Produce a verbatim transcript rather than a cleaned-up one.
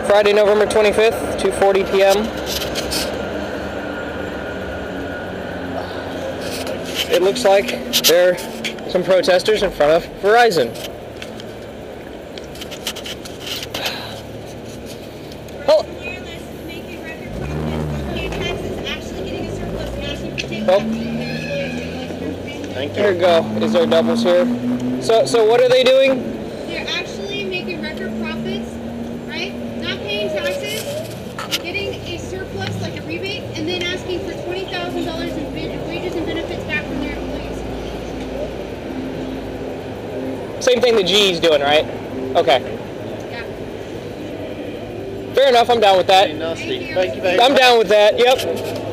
Friday, November twenty-fifth, two forty p m It looks like there are some protesters in front of Verizon. Oh. Oh. Thank you. Here we go. Is there doubles here? So, so what are they doing? They're actually making record profits, right? Not paying taxes, getting a surplus like a rebate, and then asking for twenty thousand dollars in wages and benefits back from their employees. Same thing the G E's doing, right? Okay. Yeah. Fair enough. I'm down with that. Thank you. Thank you very I'm much. down with that. Yep.